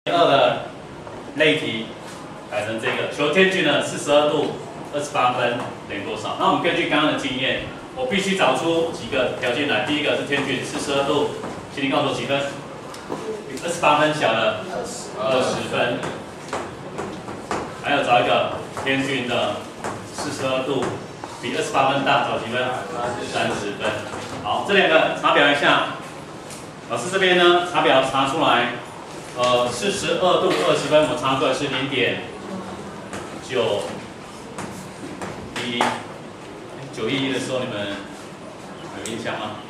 2的类题改成这个，求天距呢42度28分等于多少？那我们根据刚刚的经验，我必须找出几个条件来。第一个是天距42度，请你告诉我几分？比28分小的20分。还有找一个天距的42度比28分大，找几分？30分。好，这两个查表一下。老师这边呢，查表查出来。42度20分，我查出来是0.911的时候，你们有印象吗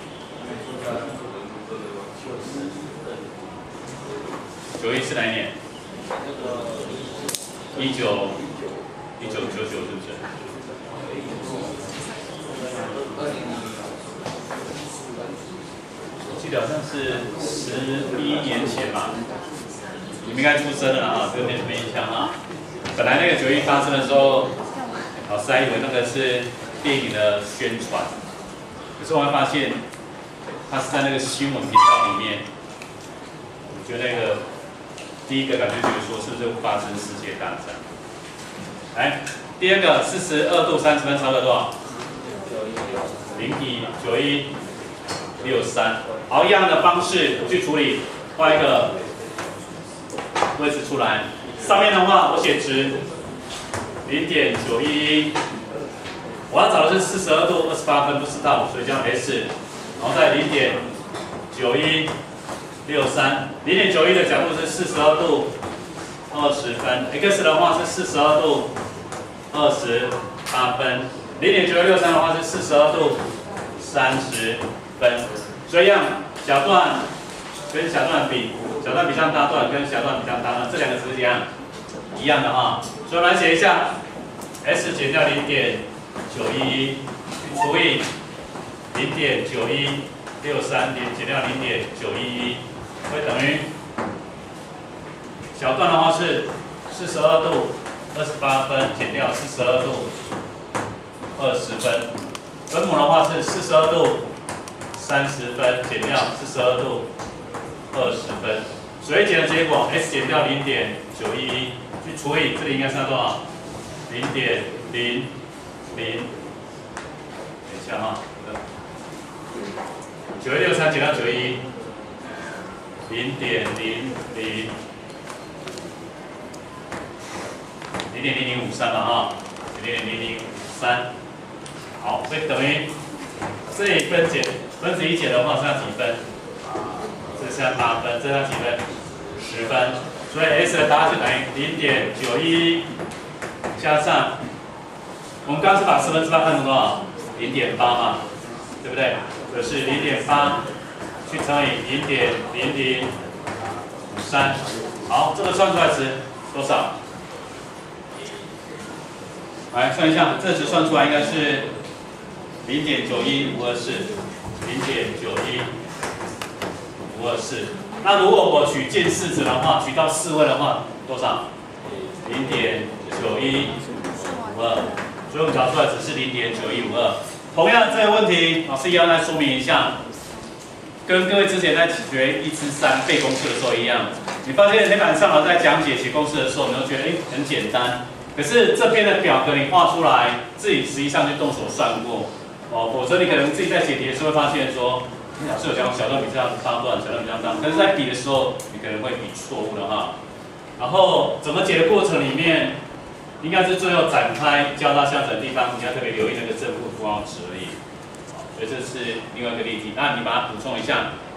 ？91是哪一年？1999是不是？我记得好像是11年前吧。你们应该出生了啊，这个没什么印象啊。本来那个91发生的时候，老师还以为那个是电影的宣传，可是我还发现，它是在那个新闻频道里面。我觉得那个第一个感觉就是说，是不是会发生世界大战？来，第二个42度30分，差了多少？0.9163。好，一样的方式我去处理，画一个位置出来，上面的话我写值0.911，我要找的是42度28分，不知道，所以叫 S， 然后再0.9163，0.91的角度是42度20分 ，X 的话是42度28分，0.9163的话是42度30分，所以样小段跟小段比。小段比上大段跟小段比上大段，这两个是不是一样？一样的哈，所以我们来写一下 ，S 减掉0.911除以0.9163减掉0.911，会等于小段的话是42度28分减掉42度20分，分母的话是42度30分减掉42度20分，所以减的结果 S 减掉0.911去除以这里应该是多少？0.000，等一下哈，9163减到91，0.0053了哈，0.0053，好，所以等于这里分子一解的话剩下几分？这剩下8分，这剩下几分？10分，所以 S 的答案就等于0.911加上，我们刚刚是把10分之8看成多少？0.8嘛，对不对？所以是0.8去乘以0.0053，好，这个算出来值多少？来算一下，这值算出来应该是0.91524，0.91524。那如果我取近似值的话，取到4位的话，多少？0.9152，所以我们找出来只是0.9152。同样这个问题，老师也要来说明一下，跟各位之前在学1至3背公式的时候一样。你发现黑板上老师在讲解写公式的时候，你都觉得很简单，可是这边的表格你画出来，自己实际上去动手算过哦，否则你可能自己在解题的时候会发现说。老师有讲小段比上大段，小段比上大段，但是在比的时候，你可能会比错误的哈。然后怎么解的过程里面，应该是最后展开教到相整的地方，你要特别留意那个正负符号值而已。好，所以这是另外一个例题，那你把它补充一下。